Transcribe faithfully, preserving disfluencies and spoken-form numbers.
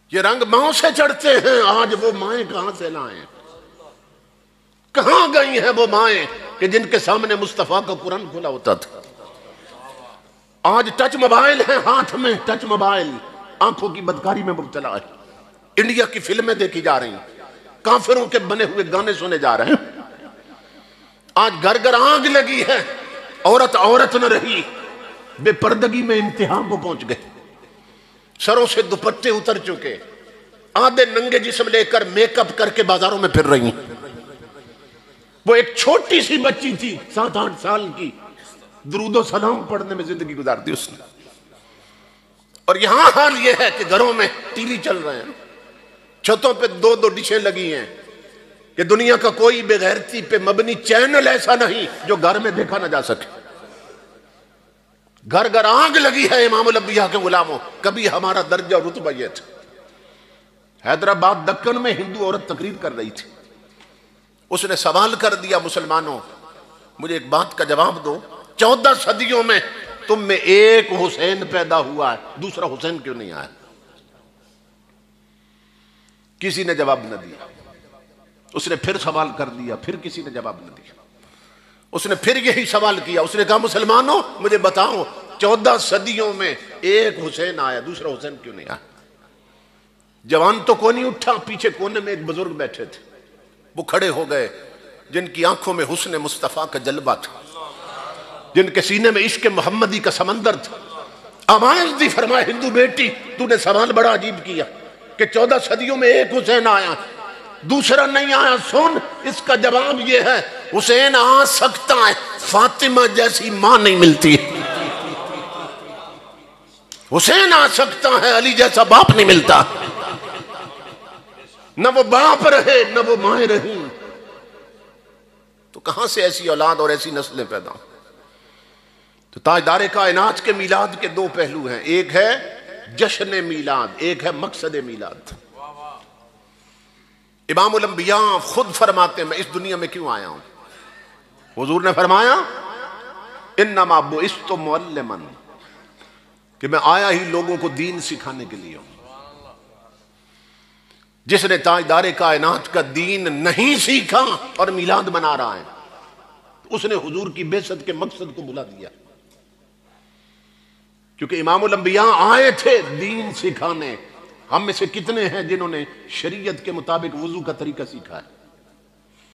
یہ رنگ ماؤں سے چڑھتے ہیں، آج وہ مائیں کہاں سے لائیں؟ کہاں گئی ہیں وہ مائیں کہ جن کے سامنے مصطفیٰ کا قرآن کھلا ہوتا تھا؟ آج ٹچ موبائل ہے ہاتھ میں، ٹچ موبائل آنکھوں کی بدکاری میں مبتلا ہے۔ انڈیا کی فلمیں دیکھی جا رہی ہیں، کافروں کے بنے ہوئے گانے سنے جا رہے ہیں۔ آج گھر گھر آگ لگی ہے، عورت عورت نہ رہی، بے پردگی میں انتہا کو پہنچ گئے، سروں سے دوپٹے اتر چکے، آدھے ننگے جسم لے کر میک اپ کر کے بازاروں میں پھر رہی ہیں۔ وہ ایک چھوٹی سی بچی تھی سات آٹھ سال کی، درود و سلام پڑھنے میں زندگی گزار دی اس نے۔ اور یہاں حال یہ ہے کہ گھروں میں ٹی وی چل رہے ہیں، چھتوں پہ دو دو ڈشیں لگی ہیں کہ دنیا کا کوئی بے غیرتی پہ مبنی چینل ایسا نہیں جو گھر میں دیکھا نہ جا سکے۔ گھر گھر آگ لگی ہے امام الانبیاء کے غلاموں۔ کبھی ہمارا درجہ اور رتبہ یہ تھا۔ حیدرآباد دکن میں ہندو عورت تقریر کر رہی تھی، اس نے سوال کر دیا، مسلمانوں مجھے ایک بات کا جواب دو، چودہ صدیوں میں تم میں ایک حسین پیدا ہوا ہے، دوسرا حسین کیوں نہیں آیا؟ کسی نے جواب نہ دیا۔ اس نے پھر سوال کر دیا، پھر کسی نے جواب نہ دیا۔ اس نے پھر یہی سوال کیا، اس نے کہا مسلمانوں مجھے بتاؤ چودہ صدیوں میں ایک حسین آیا، دوسرا حسین کیوں نہیں آیا؟ جوان تو کوئی نہیں اٹھا، پیچھے کونے میں ایک بزرگ بیٹھے تھے، وہ کھڑے ہو گئے، جن کی آنکھوں میں حسن مصطفیٰ کا جلوہ تھا، جن کے سینے میں عشق محمدی کا سمندر تھا۔ آواز دی، فرمایا ہندو بیٹی تو نے سوال بڑا عجیب کیا کہ چودہ صدیوں میں ایک حسین آیا دوسرا نہیں آیا، سن اس کا جواب یہ ہے حسین آ سکتا ہے، فاطمہ جیسی ماں نہیں ملتی۔ حسین آ سکتا ہے، علی جیسا باپ نہیں ملتا۔ نہ وہ باپ رہے نہ وہ مائیں رہیں، تو کہاں سے ایسی اولاد اور ایسی نسلیں پیدا؟ تو تاجدار کائنات کے میلاد کے دو پہلو ہیں، ایک ہے جشن میلاد، ایک ہے مقصد میلاد۔ امام الانبیاء خود فرماتے ہیں میں اس دنیا میں کیوں آیا ہوں؟ حضور نے فرمایا انما بعثت معلما، کہ میں آیا ہی لوگوں کو دین سکھانے کے لیے ہوں۔ جس نے تاجدار کائنات کا دین نہیں سیکھا اور میلاد منا رہا ہے، اس نے حضور کی بعثت کے مقصد کو بھلا دیا۔ کیونکہ امام الانبیاء آئے تھے دین سکھانے۔ ہم میں سے کتنے ہیں جنہوں نے شریعت کے مطابق وضو کا طریقہ سیکھا ہے؟